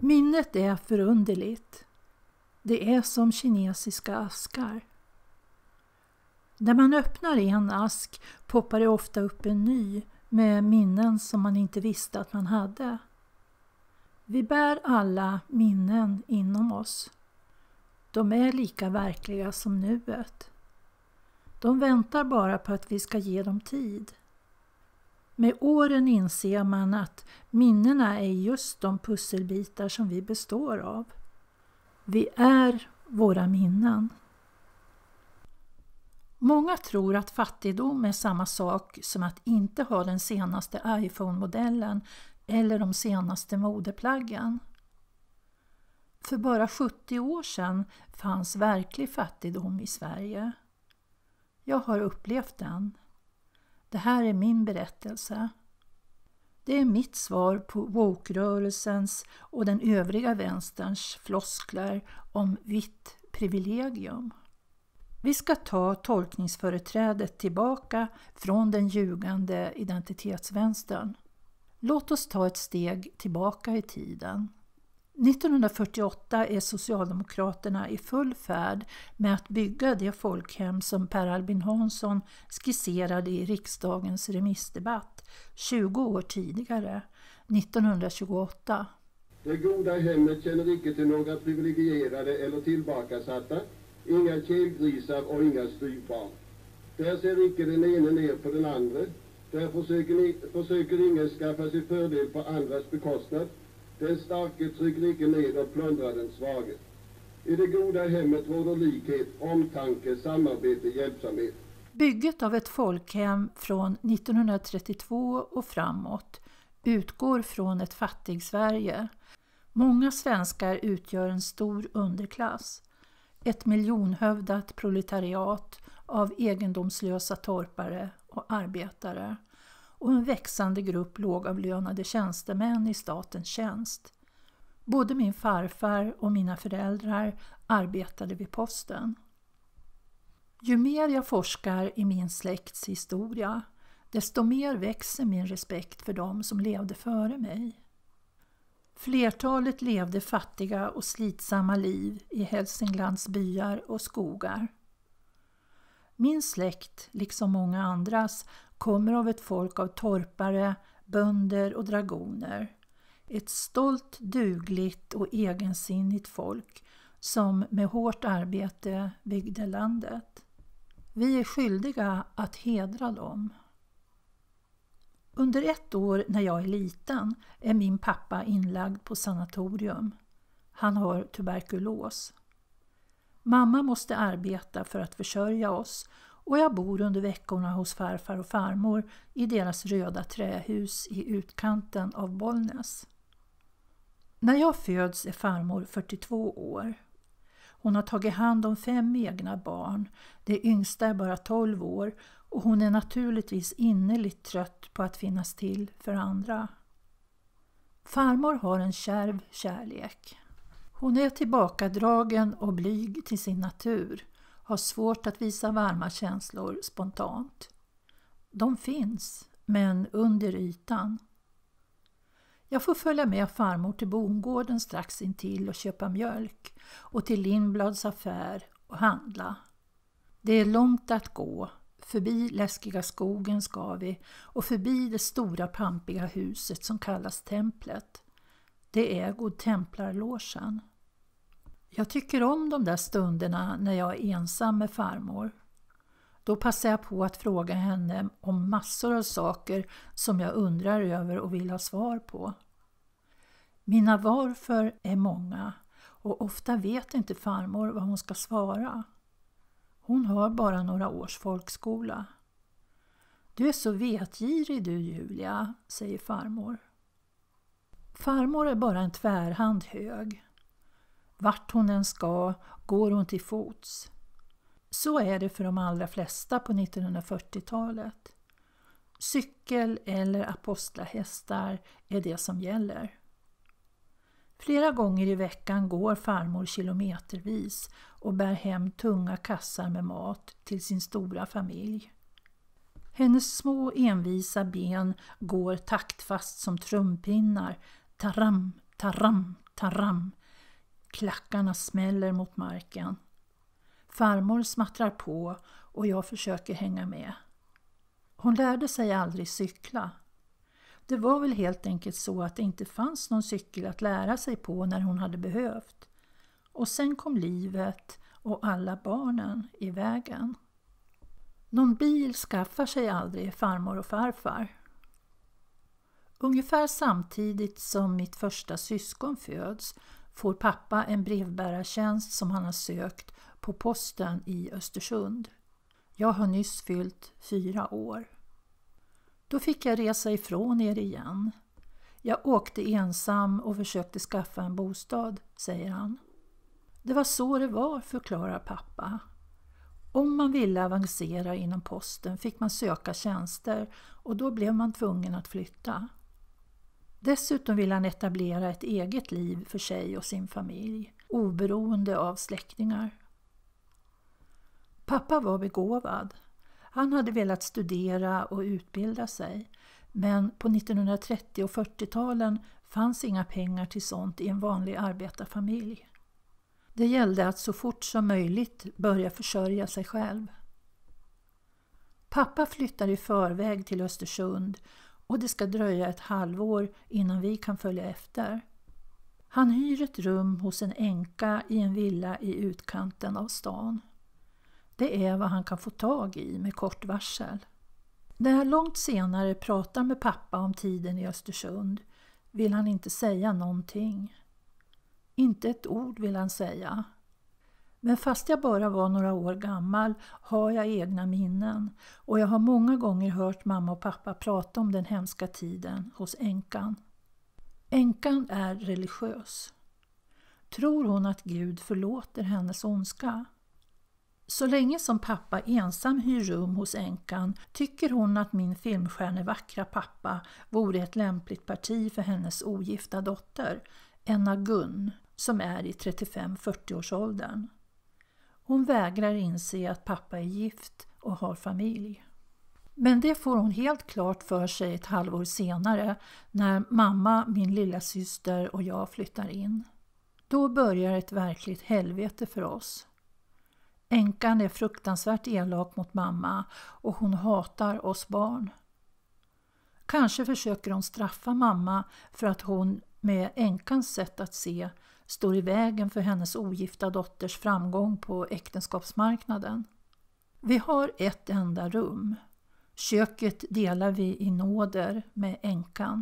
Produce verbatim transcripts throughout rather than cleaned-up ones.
Minnet är förunderligt. Det är som kinesiska askar. När man öppnar en ask poppar det ofta upp en ny med minnen som man inte visste att man hade. Vi bär alla minnen inom oss. De är lika verkliga som nuet. De väntar bara på att vi ska ge dem tid. Med åren inser man att minnena är just de pusselbitar som vi består av. Vi är våra minnen. Många tror att fattigdom är samma sak som att inte ha den senaste iPhone-modellen eller de senaste modeplaggen. För bara sjuttio år sedan fanns verklig fattigdom i Sverige. Jag har upplevt den. Det här är min berättelse. Det är mitt svar på woke-rörelsens och den övriga vänsterns floskler om vitt privilegium. Vi ska ta tolkningsföreträdet tillbaka från den ljugande identitetsvänstern. Låt oss ta ett steg tillbaka i tiden. nittonhundrafyrtioåtta är Socialdemokraterna i full färd med att bygga det folkhem som Per Albin Hansson skisserade i riksdagens remissdebatt tjugo år tidigare, nittonhundratjugoåtta. Det goda hemmet känner icke till några privilegierade eller tillbakasatta, inga kelgrisar och inga styvbarn. Där ser icke den ene ner på den andra, där försöker, ni, försöker ingen skaffa sig fördel på andras bekostnad. Den starke trycker icke ned och plundrar den svage. I det goda hemmet råder likhet, omtanke, samarbete, hjälpsamhet. Bygget av ett folkhem från nittonhundratrettiotvå och framåt utgår från ett fattig Sverige. Många svenskar utgör en stor underklass. Ett miljonhövdat proletariat av egendomslösa torpare och arbetare. Och en växande grupp lågavlönade tjänstemän i statens tjänst. Både min farfar och mina föräldrar arbetade vid posten. Ju mer jag forskar i min släkts historia, desto mer växer min respekt för dem som levde före mig. Flertalet levde fattiga och slitsamma liv i Hälsinglands byar och skogar. Min släkt, liksom många andras, kommer av ett folk av torpare, bönder och dragoner. Ett stolt, dugligt och egensinnigt folk som med hårt arbete byggde landet. Vi är skyldiga att hedra dem. Under ett år när jag är liten är min pappa inlagd på sanatorium. Han har tuberkulos. Mamma måste arbeta för att försörja oss och jag bor under veckorna hos farfar och farmor i deras röda trähus i utkanten av Bollnäs. När jag föds är farmor fyrtiotvå år. Hon har tagit hand om fem egna barn. Det yngsta är bara tolv år och hon är naturligtvis innerligt trött på att finnas till för andra. Farmor har en kärv kärlek. Hon är tillbakadragen och blyg till sin natur. Har svårt att visa varma känslor spontant. De finns, men under ytan. Jag får följa med farmor till bondgården strax intill och köpa mjölk och till Lindblads affär och handla. Det är långt att gå, förbi läskiga skogen ska vi och förbi det stora pampiga huset som kallas templet. Det är godtemplarlogen. Jag tycker om de där stunderna när jag är ensam med farmor. Då passar jag på att fråga henne om massor av saker som jag undrar över och vill ha svar på. Mina varför är många och ofta vet inte farmor vad hon ska svara. Hon har bara några års folkskola. Du är så vetgirig du, Julia, säger farmor. Farmor är bara en tvärhand hög. Vart hon än ska går hon till fots. Så är det för de allra flesta på nittonhundrafyrtiotalet. Cykel eller apostlahästar är det som gäller. Flera gånger i veckan går farmor kilometervis och bär hem tunga kassar med mat till sin stora familj. Hennes små envisa ben går taktfast som trumpinnar, taram, taram, taram. Klackarna smäller mot marken. Farmor smattrar på och jag försöker hänga med. Hon lärde sig aldrig cykla. Det var väl helt enkelt så att det inte fanns någon cykel att lära sig på när hon hade behövt. Och sen kom livet och alla barnen i vägen. Någon bil skaffar sig aldrig farmor och farfar. Ungefär samtidigt som mitt första syskon föds får pappa en brevbärartjänst som han har sökt på posten i Östersund. Jag har nyss fyllt fyra år. Då fick jag resa ifrån er igen. Jag åkte ensam och försökte skaffa en bostad, säger han. Det var så det var, förklarar pappa. Om man ville avancera inom posten fick man söka tjänster och då blev man tvungen att flytta. Dessutom ville han etablera ett eget liv för sig och sin familj, oberoende av släktingar. Pappa var begåvad. Han hade velat studera och utbilda sig, men på nittonhundratrettio- och fyrtiotalen fanns inga pengar till sånt i en vanlig arbetarfamilj. Det gällde att så fort som möjligt börja försörja sig själv. Pappa flyttar i förväg till Östersund och det ska dröja ett halvår innan vi kan följa efter. Han hyr ett rum hos en änka i en villa i utkanten av stan. Det är vad han kan få tag i med kort varsel. När jag långt senare pratar med pappa om tiden i Östersund vill han inte säga någonting. Inte ett ord vill han säga. Men fast jag bara var några år gammal har jag egna minnen och jag har många gånger hört mamma och pappa prata om den hemska tiden hos änkan. Änkan är religiös. Tror hon att Gud förlåter hennes ondska? Så länge som pappa ensam hyr rum hos änkan tycker hon att min filmstjärnevackra pappa vore ett lämpligt parti för hennes ogifta dotter, Enna Gunn, som är i trettiofem till fyrtio-årsåldern. Hon vägrar inse att pappa är gift och har familj. Men det får hon helt klart för sig ett halvår senare när mamma, min lilla syster och jag flyttar in. Då börjar ett verkligt helvete för oss. Änkan är fruktansvärt elak mot mamma och hon hatar oss barn. Kanske försöker hon straffa mamma för att hon med änkans sätt att se står i vägen för hennes ogifta dotters framgång på äktenskapsmarknaden. Vi har ett enda rum. Köket delar vi i nåder med änkan.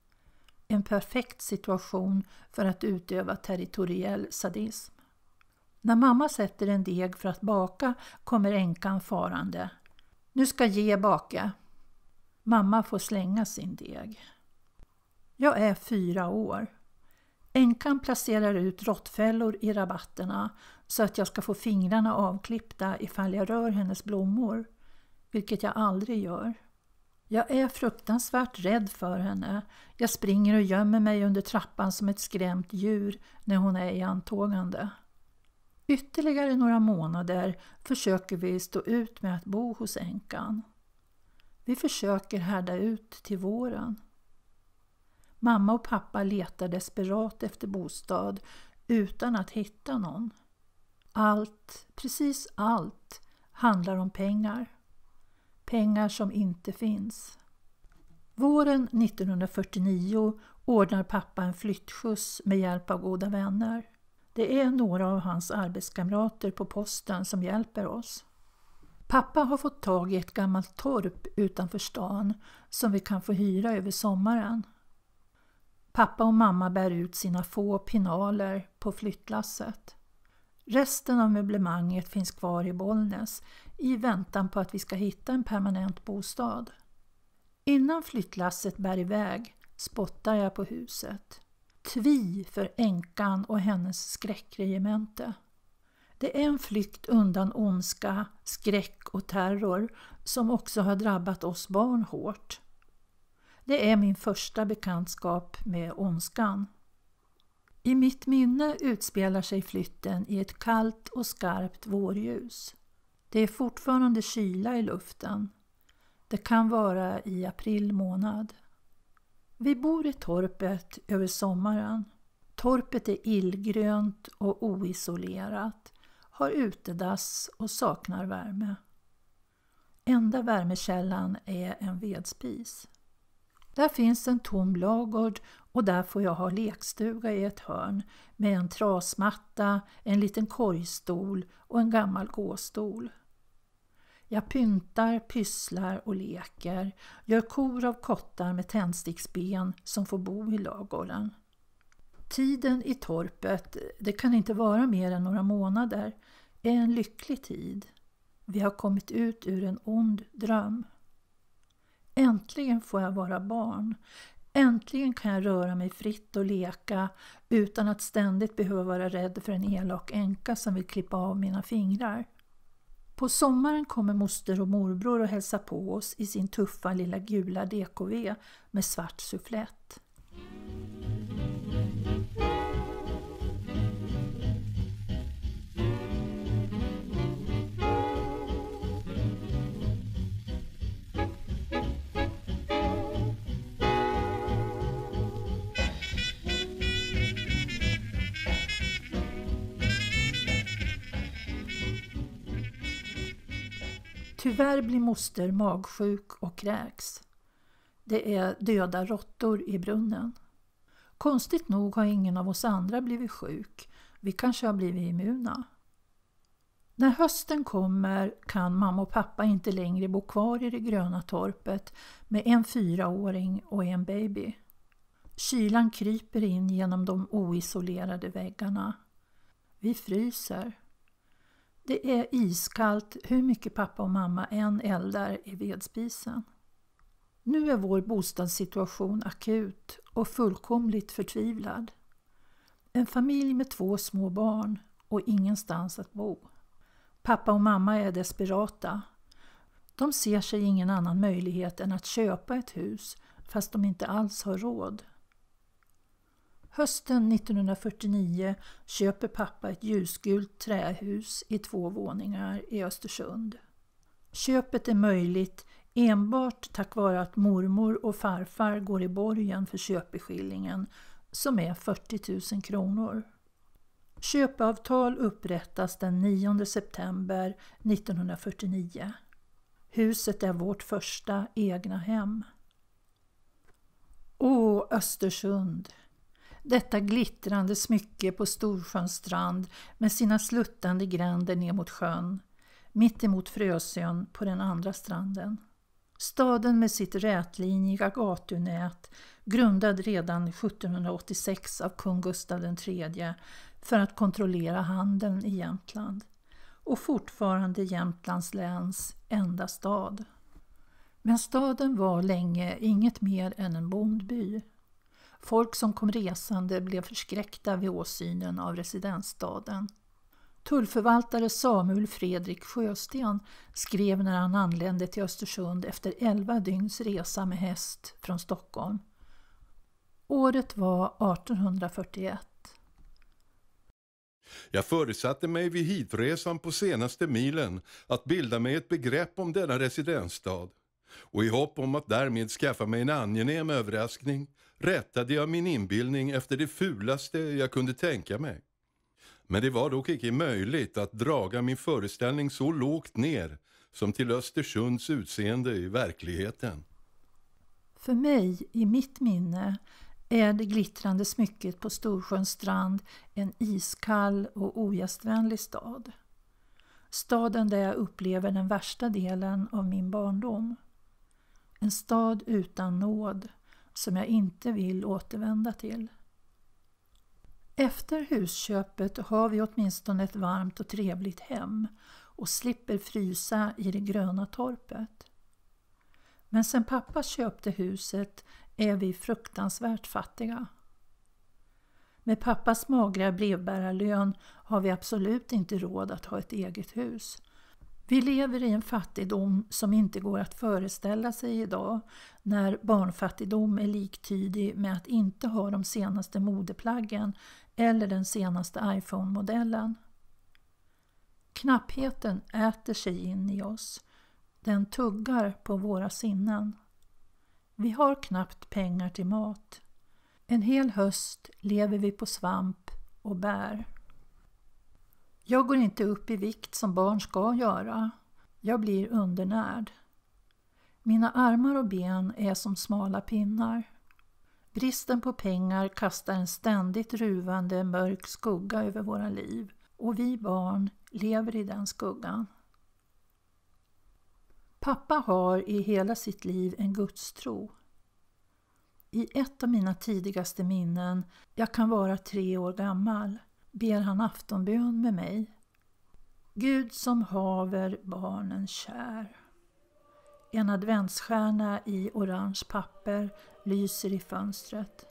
En perfekt situation för att utöva territoriell sadism. När mamma sätter en deg för att baka kommer änkan farande. Nu ska ge baka. Mamma får slänga sin deg. Jag är fyra år. Änkan placerar ut råttfällor i rabatterna så att jag ska få fingrarna avklippta ifall jag rör hennes blommor, vilket jag aldrig gör. Jag är fruktansvärt rädd för henne. Jag springer och gömmer mig under trappan som ett skrämt djur när hon är i antågande. Ytterligare några månader försöker vi stå ut med att bo hos änkan. Vi försöker härda ut till våren. Mamma och pappa letar desperat efter bostad utan att hitta någon. Allt, precis allt, handlar om pengar. Pengar som inte finns. Våren nittonhundrafyrtionio ordnar pappa en flyttskjuts med hjälp av goda vänner. Det är några av hans arbetskamrater på posten som hjälper oss. Pappa har fått tag i ett gammalt torp utanför stan som vi kan få hyra över sommaren. Pappa och mamma bär ut sina få pinaler på flyttlasset. Resten av möblemanget finns kvar i Bollnäs i väntan på att vi ska hitta en permanent bostad. Innan flyttlasset bär iväg spottar jag på huset. Tvi för änkan och hennes skräckregemente. Det är en flykt undan ondska, skräck och terror som också har drabbat oss barn hårt. Det är min första bekantskap med ondskan. I mitt minne utspelar sig flytten i ett kallt och skarpt vårljus. Det är fortfarande kyla i luften. Det kan vara i april månad. Vi bor i torpet över sommaren. Torpet är illgrönt och oisolerat, har utedass och saknar värme. Enda värmekällan är en vedspis. Där finns en tom lagård och där får jag ha lekstuga i ett hörn med en trasmatta, en liten korgstol och en gammal gåstol. Jag pyntar, pysslar och leker, gör kor av kottar med tändsticksben som får bo i lagården. Tiden i torpet, det kan inte vara mer än några månader, är en lycklig tid. Vi har kommit ut ur en ond dröm. Äntligen får jag vara barn. Äntligen kan jag röra mig fritt och leka utan att ständigt behöva vara rädd för en elak änka som vill klippa av mina fingrar. På sommaren kommer moster och morbror och hälsa på oss i sin tuffa lilla gula D K V med svart sufflett. Tyvärr blir moster magsjuk och kräks. Det är döda råttor i brunnen. Konstigt nog har ingen av oss andra blivit sjuk. Vi kanske har blivit immuna. När hösten kommer kan mamma och pappa inte längre bo kvar i det gröna torpet med en fyraåring och en baby. Kylan kryper in genom de oisolerade väggarna. Vi fryser. Det är iskallt hur mycket pappa och mamma än eldar i vedspisen. Nu är vår bostadssituation akut och fullkomligt förtvivlad. En familj med två små barn och ingenstans att bo. Pappa och mamma är desperata. De ser sig ingen annan möjlighet än att köpa ett hus fast de inte alls har råd. Hösten nittonhundrafyrtionio köper pappa ett ljusgult trähus i två våningar i Östersund. Köpet är möjligt enbart tack vare att mormor och farfar går i borgen för köpeskillingen som är fyrtio tusen kronor. Köpavtal upprättas den nionde september nittonhundrafyrtionio. Huset är vårt första egna hem. Åh, Östersund! Detta glittrande smycke på Storsjöns strand med sina sluttande gränder ner mot sjön, mitt emot Frösön på den andra stranden. Staden med sitt rätlinjiga gatunät, grundad redan sjuttonhundraåttiosex av kung Gustav den tredje för att kontrollera handeln i Jämtland och fortfarande Jämtlands läns enda stad. Men staden var länge inget mer än en bondby. Folk som kom resande blev förskräckta vid åsynen av residensstaden. Tullförvaltare Samuel Fredrik Sjösten skrev när han anlände till Östersund efter elva dygns resa med häst från Stockholm. Året var artonhundrafyrtioett. Jag föresatte mig vid hitresan på senaste milen att bilda mig ett begrepp om denna residensstad. Och i hopp om att därmed skaffa mig en angenäm överraskning rättade jag min inbildning efter det fulaste jag kunde tänka mig. Men det var dock inte möjligt att draga min föreställning så lågt ner som till Östersunds utseende i verkligheten. För mig, i mitt minne, är det glittrande smycket på Storsjöns strand en iskall och ogästvänlig stad. Staden där jag upplever den värsta delen av min barndom. En stad utan nåd som jag inte vill återvända till. Efter husköpet har vi åtminstone ett varmt och trevligt hem och slipper frysa i det gröna torpet. Men sen pappa köpte huset är vi fruktansvärt fattiga. Med pappas magra brevbärarlön har vi absolut inte råd att ha ett eget hus. Vi lever i en fattigdom som inte går att föreställa sig idag när barnfattigdom är liktydig med att inte ha de senaste modeplaggen eller den senaste iPhone-modellen. Knappheten äter sig in i oss. Den tuggar på våra sinnen. Vi har knappt pengar till mat. En hel höst lever vi på svamp och bär. Jag går inte upp i vikt som barn ska göra. Jag blir undernärd. Mina armar och ben är som smala pinnar. Bristen på pengar kastar en ständigt ruvande mörk skugga över våra liv och vi barn lever i den skuggan. Pappa har i hela sitt liv en gudstro. I ett av mina tidigaste minnen, jag kan vara tre år gammal, ber han aftonbön med mig. Gud som haver barnen kär. En adventsstjärna i orange papper lyser i fönstret.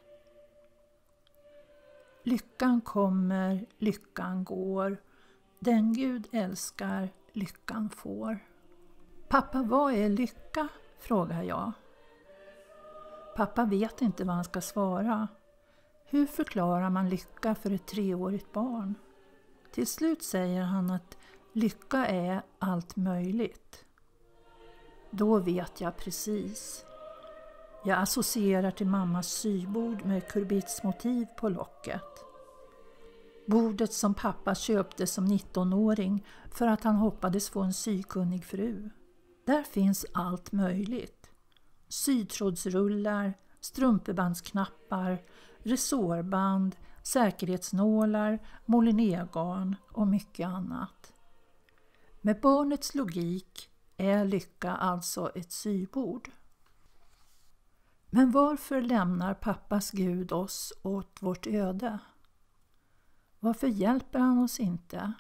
Lyckan kommer, lyckan går. Den Gud älskar, lyckan får. Pappa, vad är lycka? Frågar jag. Pappa vet inte vad han ska svara. Hur förklarar man lycka för ett treårigt barn? Till slut säger han att lycka är allt möjligt. Då vet jag precis. Jag associerar till mammas sybord med kurbitsmotiv på locket. Bordet som pappa köpte som nittonåring för att han hoppades få en sykunnig fru. Där finns allt möjligt. Sytrådsrullar, strumpebandsknappar, resårband, säkerhetsnålar, molinégarn och mycket annat. Med barnets logik är lycka alltså ett sybord. Men varför lämnar pappas Gud oss åt vårt öde? Varför hjälper han oss inte?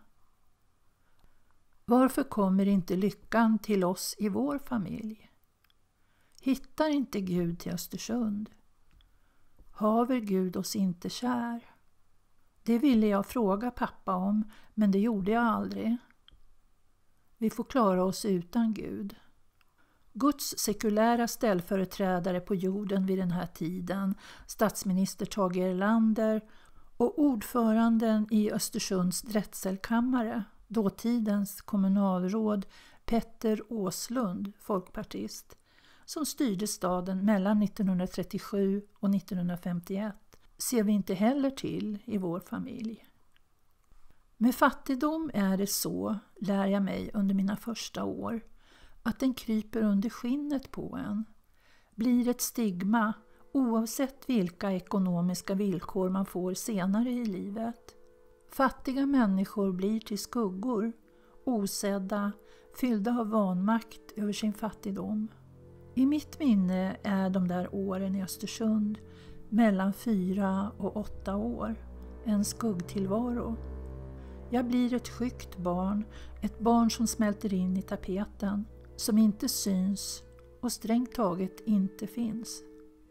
Varför kommer inte lyckan till oss i vår familj? Hittar inte Gud till Östersund? Haver Gud oss inte kär? Det ville jag fråga pappa om, men det gjorde jag aldrig. Vi får klara oss utan Gud. Guds sekulära ställföreträdare på jorden vid den här tiden, statsminister Tage Erlander och ordföranden i Östersunds drätselkammare, dåtidens kommunalråd Petter Åslund, folkpartist, som styrde staden mellan nittonhundratrettiosju och nittonhundrafemtioett, ser vi inte heller till i vår familj. Med fattigdom är det så, lär jag mig under mina första år, att den kryper under skinnet på en, blir ett stigma oavsett vilka ekonomiska villkor man får senare i livet. Fattiga människor blir till skuggor, osedda, fyllda av vanmakt över sin fattigdom. I mitt minne är de där åren i Östersund mellan fyra och åtta år en skuggtillvaro. Jag blir ett skyggt barn, ett barn som smälter in i tapeten, som inte syns och strängt taget inte finns.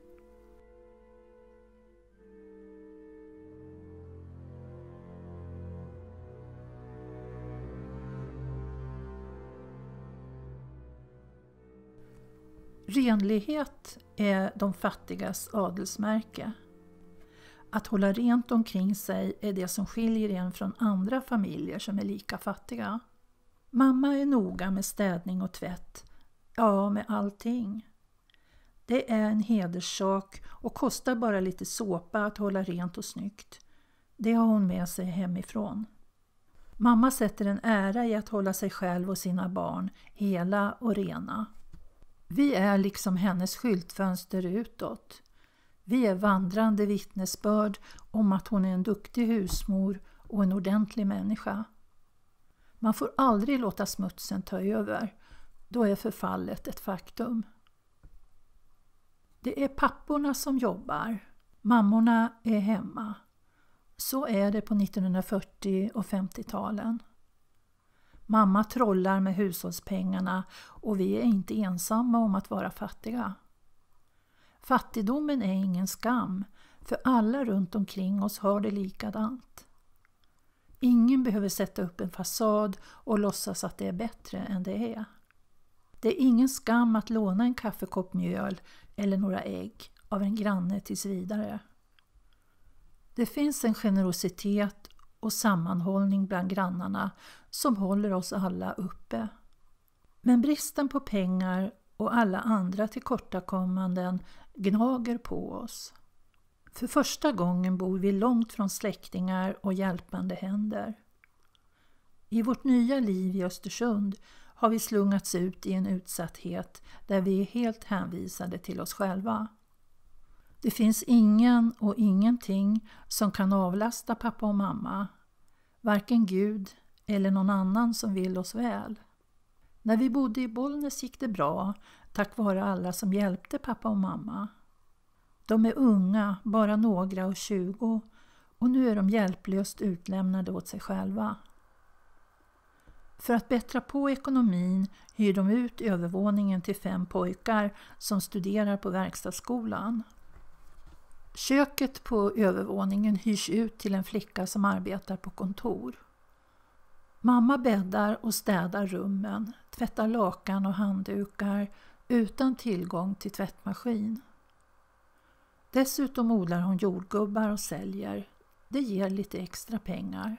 Renlighet är de fattigas adelsmärke. Att hålla rent omkring sig är det som skiljer en från andra familjer som är lika fattiga. Mamma är noga med städning och tvätt, ja med allting. Det är en hederssak och kostar bara lite såpa att hålla rent och snyggt. Det har hon med sig hemifrån. Mamma sätter en ära i att hålla sig själv och sina barn hela och rena. Vi är liksom hennes skyltfönster utåt. Vi är vandrande vittnesbörd om att hon är en duktig husmor och en ordentlig människa. Man får aldrig låta smutsen ta över. Då är förfallet ett faktum. Det är papporna som jobbar. Mammorna är hemma. Så är det på nittonhundrafyrtio- och femtio-talen. Mamma trollar med hushållspengarna och vi är inte ensamma om att vara fattiga. Fattigdomen är ingen skam, för alla runt omkring oss har det likadant. Ingen behöver sätta upp en fasad och låtsas att det är bättre än det är. Det är ingen skam att låna en kaffekopp mjöl eller några ägg av en granne tills vidare. Det finns en generositet och sammanhållning bland grannarna som håller oss alla uppe. Men bristen på pengar och alla andra tillkortakommanden gnager på oss. För första gången bor vi långt från släktingar och hjälpande händer. I vårt nya liv i Östersund har vi slungats ut i en utsatthet där vi är helt hänvisade till oss själva. Det finns ingen och ingenting som kan avlasta pappa och mamma, varken Gud eller någon annan som vill oss väl. När vi bodde i Bollnäs gick det bra tack vare alla som hjälpte pappa och mamma. De är unga, bara några och tjugo, och nu är de hjälplöst utlämnade åt sig själva. För att bättra på ekonomin hyr de ut övervåningen till fem pojkar som studerar på verkstadsskolan. Köket på övervåningen hyrs ut till en flicka som arbetar på kontor. Mamma bäddar och städar rummen, tvättar lakan och handdukar utan tillgång till tvättmaskin. Dessutom odlar hon jordgubbar och säljer. Det ger lite extra pengar.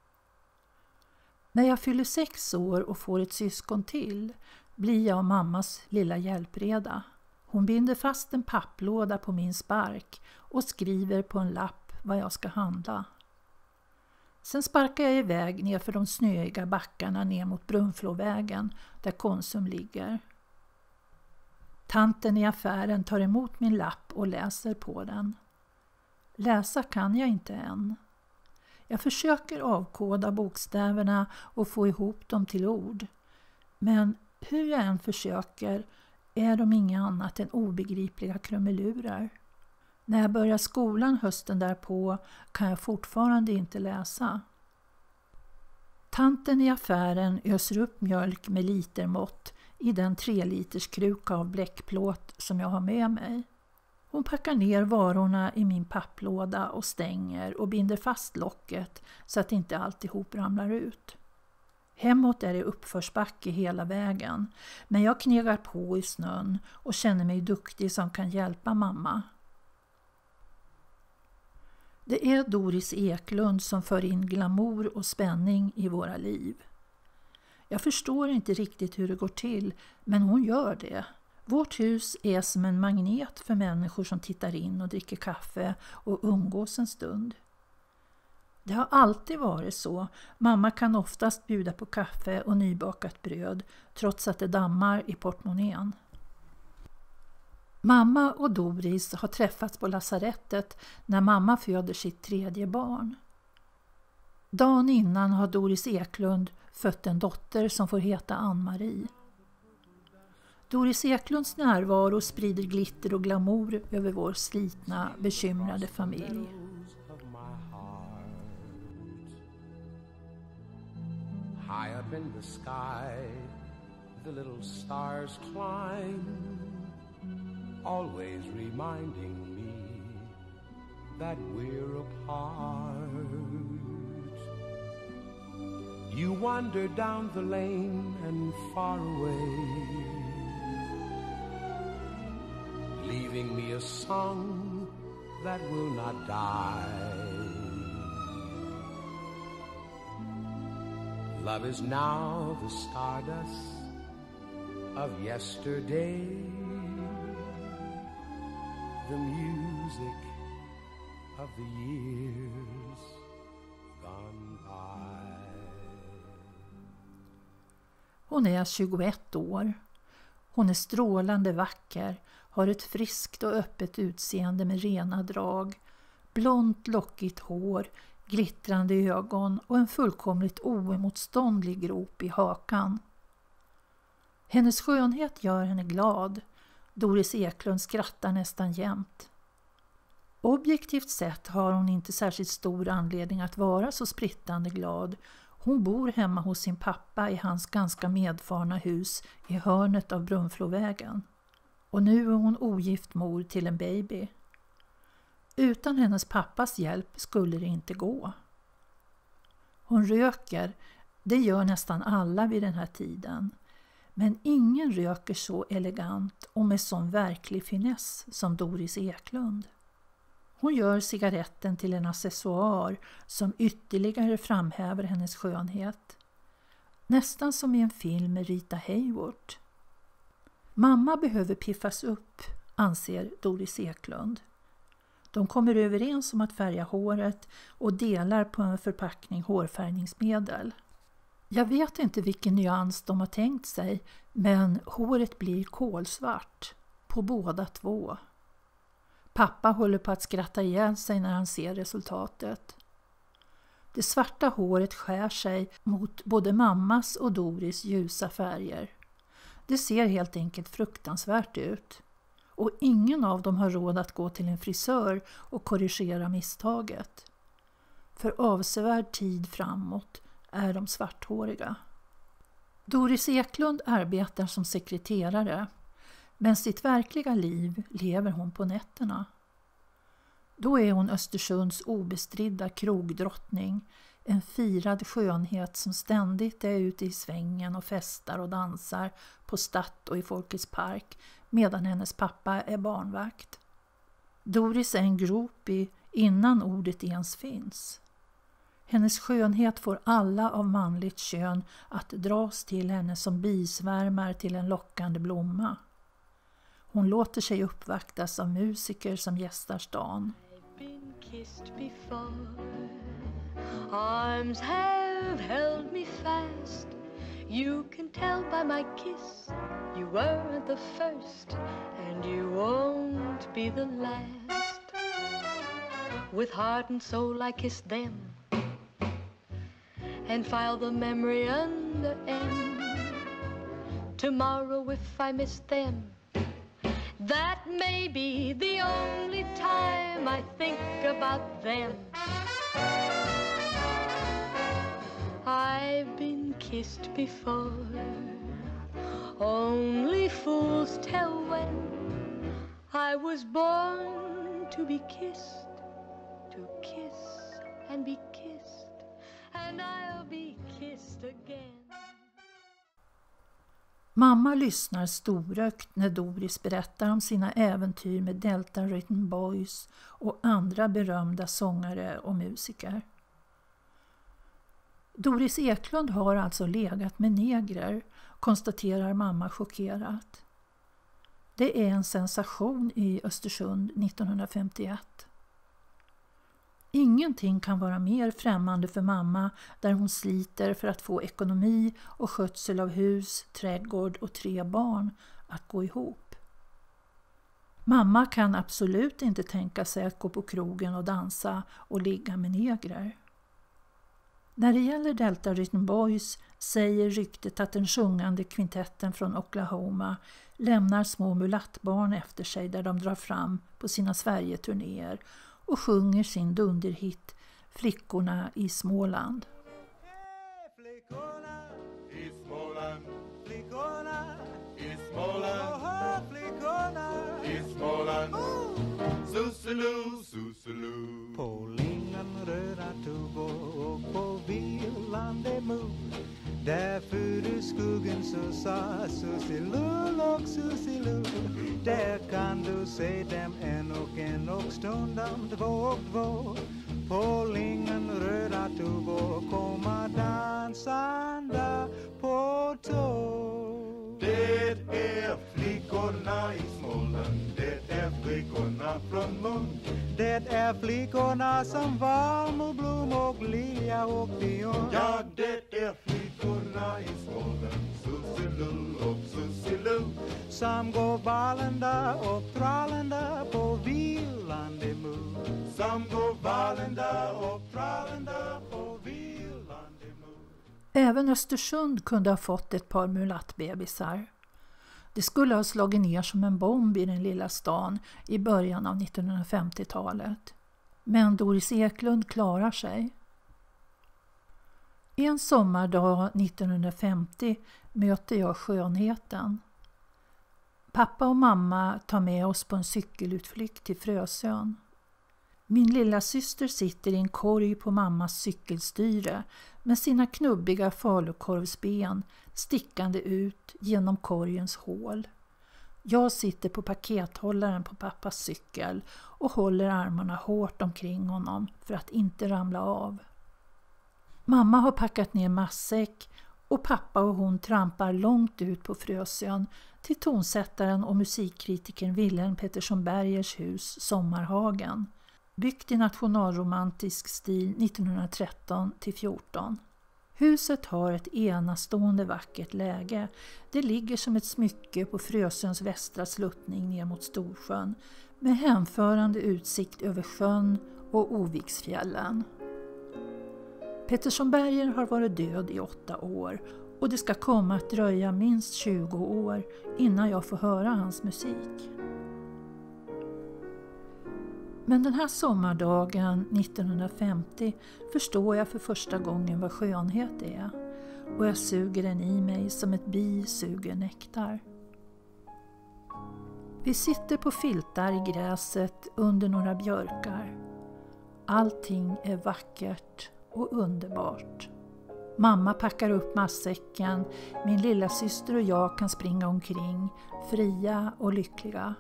När jag fyller sex år och får ett syskon till blir jag mammas lilla hjälpreda. Hon binder fast en papplåda på min spark och skriver på en lapp vad jag ska handla. Sen sparkar jag iväg ner för de snöiga backarna ner mot Brunflovägen där Konsum ligger. Tanten i affären tar emot min lapp och läser på den. Läsa kan jag inte än. Jag försöker avkoda bokstäverna och få ihop dem till ord. Men hur jag än försöker är de inga annat än obegripliga krumelurer. När jag börjar skolan hösten därpå kan jag fortfarande inte läsa. Tanten i affären öser upp mjölk med litermått i den tre liters kruka av bläckplåt som jag har med mig. Hon packar ner varorna i min papplåda och stänger och binder fast locket så att inte alltihop ramlar ut. Hemåt är det uppförsbacke hela vägen, men jag knegar på i snön och känner mig duktig som kan hjälpa mamma. Det är Doris Eklund som för in glamour och spänning i våra liv. Jag förstår inte riktigt hur det går till, men hon gör det. Vårt hus är som en magnet för människor som tittar in och dricker kaffe och umgås en stund. Det har alltid varit så. Mamma kan oftast bjuda på kaffe och nybakat bröd trots att det dammar i portmonnän. Mamma och Doris har träffats på lasarettet när mamma föder sitt tredje barn. Dagen innan har Doris Eklund fött en dotter som får heta Ann-Marie. Doris Eklunds närvaro sprider glitter och glamour över vår slitna, bekymrade familj. High up in the sky, the little stars climb, always reminding me that we're apart. You wander down the lane and far away, leaving me a song that will not die. Love is now the stardust of yesterday, the music of the years gone by. Hon är tjugoett år. Hon är strålande vacker, har ett friskt och öppet utseende med rena drag, blont lockigt hår, glittrande ögon och en fullkomligt oemotståndlig grop i hakan. Hennes skönhet gör henne glad. Doris Eklund skrattar nästan jämt. Objektivt sett har hon inte särskilt stor anledning att vara så sprittande glad. Hon bor hemma hos sin pappa i hans ganska medfarna hus i hörnet av Brunflovägen. Och nu är hon ogift mor till en baby. Utan hennes pappas hjälp skulle det inte gå. Hon röker, det gör nästan alla vid den här tiden. Men ingen röker så elegant och med sån verklig finess som Doris Eklund. Hon gör cigaretten till en accessoar som ytterligare framhäver hennes skönhet. Nästan som i en film med Rita Hayworth. Mamma behöver piffas upp, anser Doris Eklund. De kommer överens om att färga håret och delar på en förpackning hårfärgningsmedel. Jag vet inte vilken nyans de har tänkt sig, men håret blir kolsvart på båda två. Pappa håller på att skratta ihjäl sig när han ser resultatet. Det svarta håret skär sig mot både mammas och Doris ljusa färger. Det ser helt enkelt fruktansvärt ut. Och ingen av dem har råd att gå till en frisör och korrigera misstaget. För avsevärd tid framåt är de svarthåriga. Doris Eklund arbetar som sekreterare, men sitt verkliga liv lever hon på nätterna. Då är hon Östersunds obestridda krogdrottning, en firad skönhet som ständigt är ute i svängen och festar och dansar på Stadt och i Folkets park medan hennes pappa är barnvakt. Doris är en groupie innan ordet ens finns. Hennes skönhet får alla av manligt kön att dras till henne som bisvärmar till en lockande blomma. Hon låter sig uppvaktas av musiker som gästar stan. Been kissed before. Arms have held me fast. You can tell by my kiss you weren't the first, and you won't be the last. With heart and soul I kissed them and file the memory under N. Tomorrow if I miss them, that may be the only time I think about them. I've been kissed before. Only fools tell when. I was born to be kissed, to kiss and be kissed, and I'll be kissed again. Mamma lyssnar storögt när Doris berättar om sina äventyr med Delta Rhythm Boys och andra berömda sångare och musiker. Doris Eklund har alltså legat med negrer, konstaterar mamma chockerat. Det är en sensation i Östersund nittonhundrafemtioett. Ingenting kan vara mer främmande för mamma där hon sliter för att få ekonomi och skötsel av hus, trädgård och tre barn att gå ihop. Mamma kan absolut inte tänka sig att gå på krogen och dansa och ligga med negrer. När det gäller Delta Rhythm Boys säger ryktet att den sjungande kvintetten från Oklahoma lämnar små mulattbarn efter sig där de drar fram på sina Sverigeturnéer och sjunger sin dunderhit Flickorna i Småland. Hey, flickorna i Småland, flickorna i Småland, oh, flickorna i Småland, oh. Suselu, suselu. På lingon röda tuvor och på vilande mor, därför i skuggen så sa Susilu och Susilu. Där kan du se dem en och en och stundom två och två. På lingon röda tuvor komma dansande på tå. Det är flickorna i Småland, det är flickorna från mun. Det är flickorna som valmoblom och lilja och dion. Ja, det är flickorna i Småland, Susilu och Susilu. Som går valenda och trallenda på vilande mun. Som går valenda och trallenda på vilande mun. Även Östersund kunde ha fått ett par mulattbebisar. Det skulle ha slagit ner som en bomb i den lilla stan i början av nittonhundrafemtiotalet. Men Doris Eklund klarar sig. En sommardag nittonhundrafemtio möter jag skönheten. Pappa och mamma tar med oss på en cykelutflykt till Frösön. Min lilla syster sitter i en korg på mammas cykelstyre med sina knubbiga falukorvsben stickande ut genom korgens hål. Jag sitter på pakethållaren på pappas cykel och håller armarna hårt omkring honom för att inte ramla av. Mamma har packat ner matsäck och pappa och hon trampar långt ut på Frösön till tonsättaren och musikkritikern Wilhelm Pettersson Bergers hus Sommarhagen byggt i nationalromantisk stil nittonhundratretton till fjorton. Huset har ett enastående vackert läge. Det ligger som ett smycke på Frösöns västra sluttning ner mot Storsjön med hänförande utsikt över sjön och Oviksfjällen. Pettersson Berger har varit död i åtta år och det ska komma att dröja minst tjugo år innan jag får höra hans musik. Men den här sommardagen nittonhundrafemtio förstår jag för första gången vad skönhet är och jag suger den i mig som ett bi suger nektar. Vi sitter på filtar i gräset under några björkar. Allting är vackert och underbart. Mamma packar upp matsäcken, min lilla syster och jag kan springa omkring, fria och lyckliga.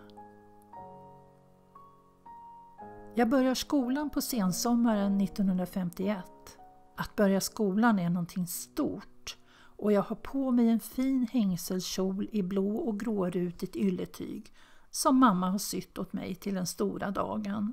Jag börjar skolan på sensommaren nittonhundrafemtioett. Att börja skolan är någonting stort och jag har på mig en fin hängselkjol i blå och grårutigt ylletyg som mamma har sytt åt mig till den stora dagen.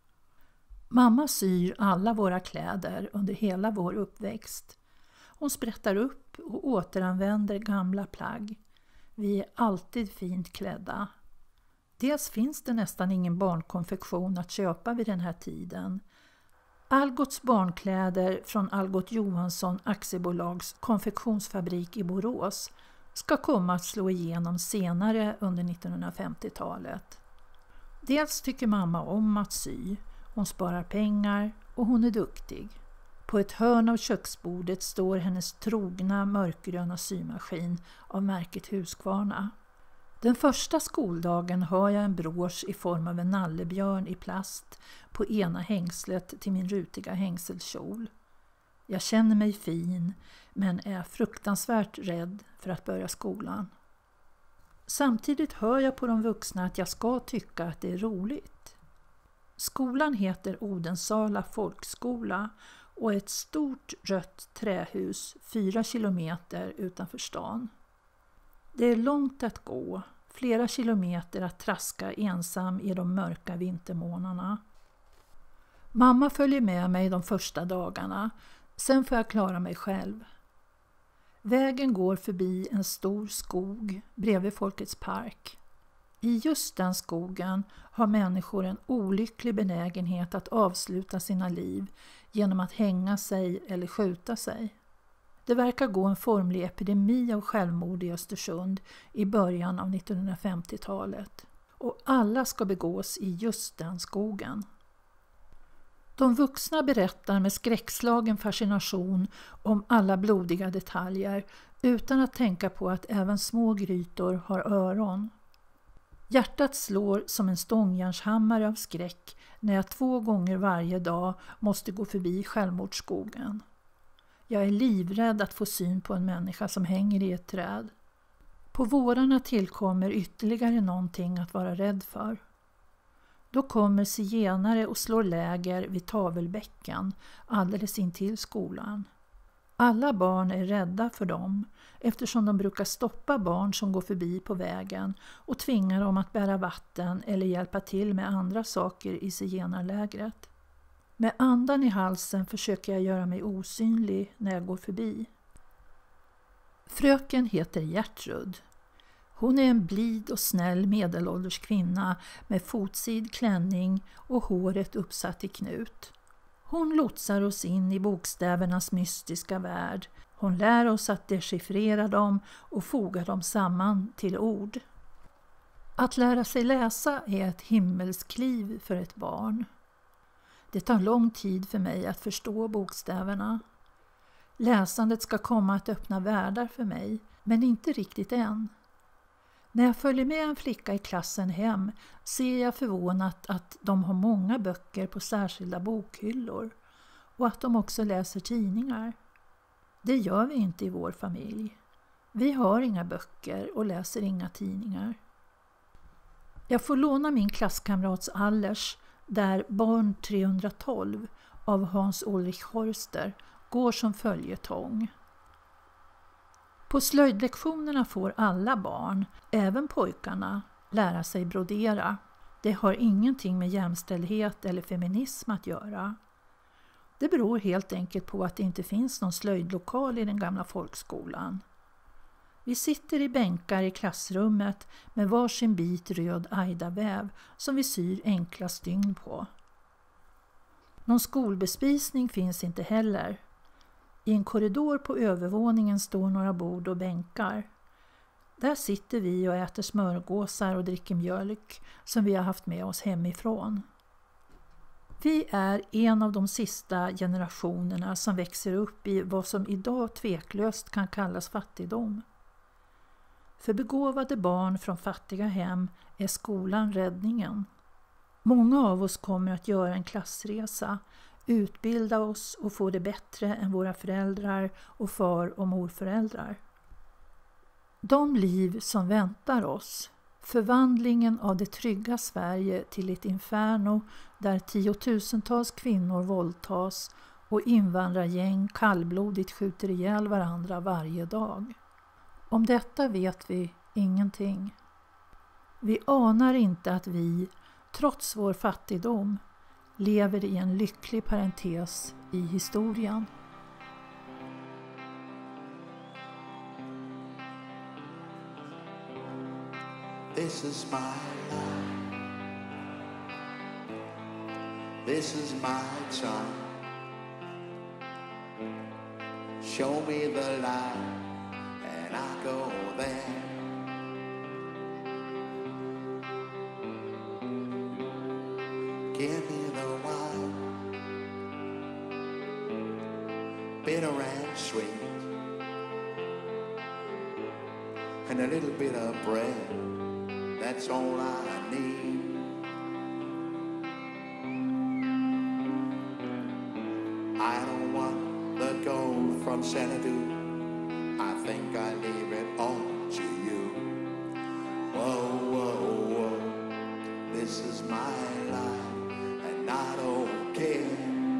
Mamma syr alla våra kläder under hela vår uppväxt. Hon sprättar upp och återanvänder gamla plagg. Vi är alltid fint klädda. Dels finns det nästan ingen barnkonfektion att köpa vid den här tiden. Algots barnkläder från Algot Johansson aktiebolags konfektionsfabrik i Borås ska komma att slå igenom senare under nittonhundrafemtiotalet. Dels tycker mamma om att sy, hon sparar pengar och hon är duktig. På ett hörn av köksbordet står hennes trogna mörkgröna symaskin av märket Husqvarna. Den första skoldagen har jag en brosch i form av en nallebjörn i plast på ena hängslet till min rutiga hängselkjol. Jag känner mig fin men är fruktansvärt rädd för att börja skolan. Samtidigt hör jag på de vuxna att jag ska tycka att det är roligt. Skolan heter Odensala folkskola och är ett stort rött trähus fyra kilometer utanför stan. Det är långt att gå, flera kilometer att traska ensam i de mörka vintermånaderna. Mamma följer med mig de första dagarna, sen får jag klara mig själv. Vägen går förbi en stor skog bredvid Folkets park. I just den skogen har människor en olycklig benägenhet att avsluta sina liv genom att hänga sig eller skjuta sig. Det verkar gå en formlig epidemi av självmord i Östersund i början av nittonhundrafemtiotalet. Och alla ska begås i just den skogen. De vuxna berättar med skräckslagen fascination om alla blodiga detaljer utan att tänka på att även små grytor har öron. Hjärtat slår som en stångjärnshammare av skräck när jag två gånger varje dag måste gå förbi självmordsskogen. Jag är livrädd att få syn på en människa som hänger i ett träd. På vårarna tillkommer ytterligare någonting att vara rädd för. Då kommer zigenare och slår läger vid Tavelbäcken alldeles intill skolan. Alla barn är rädda för dem eftersom de brukar stoppa barn som går förbi på vägen och tvinga dem att bära vatten eller hjälpa till med andra saker i zigenarlägret. Med andan i halsen försöker jag göra mig osynlig när jag går förbi. Fröken heter Gertrud. Hon är en blid och snäll medelålders kvinna med fotsid klänning och håret uppsatt i knut. Hon lotsar oss in i bokstävernas mystiska värld. Hon lär oss att dechiffrera dem och foga dem samman till ord. Att lära sig läsa är ett himmelskliv för ett barn. Det tar lång tid för mig att förstå bokstäverna. Läsandet ska komma att öppna världar för mig, men inte riktigt än. När jag följer med en flicka i klassen hem ser jag förvånat att de har många böcker på särskilda bokhyllor och att de också läser tidningar. Det gör vi inte i vår familj. Vi har inga böcker och läser inga tidningar. Jag får låna min klasskamrats Allers där Barn trehundratolv av Hans Ulrich Horster går som följetong. På slöjdlektionerna får alla barn, även pojkarna, lära sig brodera. Det har ingenting med jämställdhet eller feminism att göra. Det beror helt enkelt på att det inte finns någon slöjdlokal i den gamla folkskolan. Vi sitter i bänkar i klassrummet med varsin bit röd ajdaväv som vi syr enkla stygn på. Någon skolbespisning finns inte heller. I en korridor på övervåningen står några bord och bänkar. Där sitter vi och äter smörgåsar och dricker mjölk som vi har haft med oss hemifrån. Vi är en av de sista generationerna som växer upp i vad som idag tveklöst kan kallas fattigdom. För begåvade barn från fattiga hem är skolan räddningen. Många av oss kommer att göra en klassresa, utbilda oss och få det bättre än våra föräldrar och far- och morföräldrar. De liv som väntar oss, förvandlingen av det trygga Sverige till ett inferno där tiotusentals kvinnor våldtas och invandrargäng kallblodigt skjuter ihjäl varandra varje dag. Om detta vet vi ingenting. Vi anar inte att vi, trots vår fattigdom, lever i en lycklig parentes i historien. This is my life. This is my time. Show me the light and I go there. Give me the wine, bitter and sweet, and a little bit of bread. That's all I need. I don't want the gold from Xanadu. I think I leave it all to you. Whoa, whoa, whoa. This is my life, and I don't care.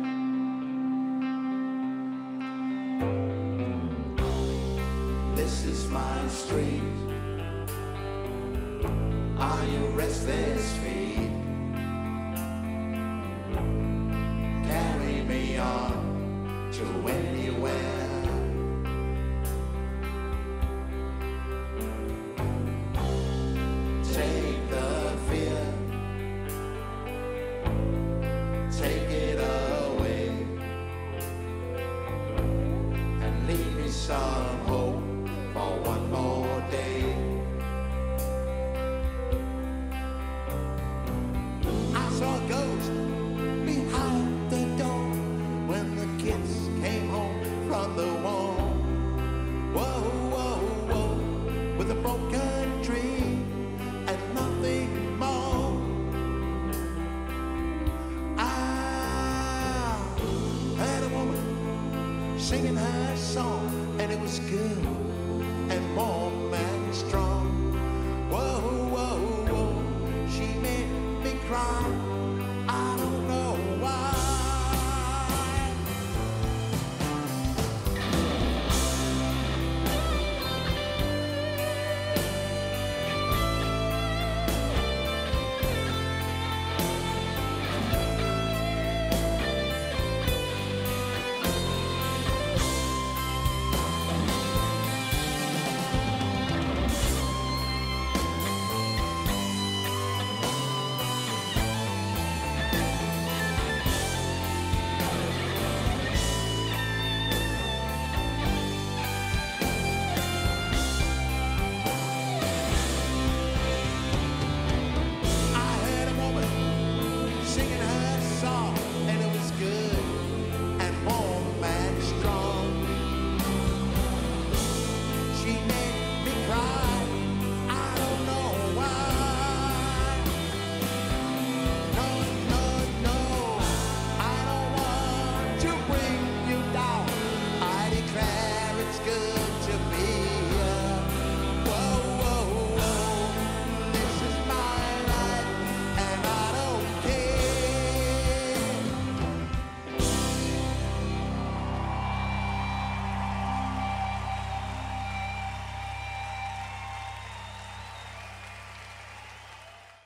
This is my street. Are you restless feet? Carry me on to anywhere. Take the fear, take it away, and leave me some hope for one more day. I saw a ghost behind the door when the kids came home from the war. Whoa, whoa, whoa, with a broken dream and nothing more. I heard a woman singing her song, and it was good and warm and strong. Whoa, whoa, whoa, she made me cry.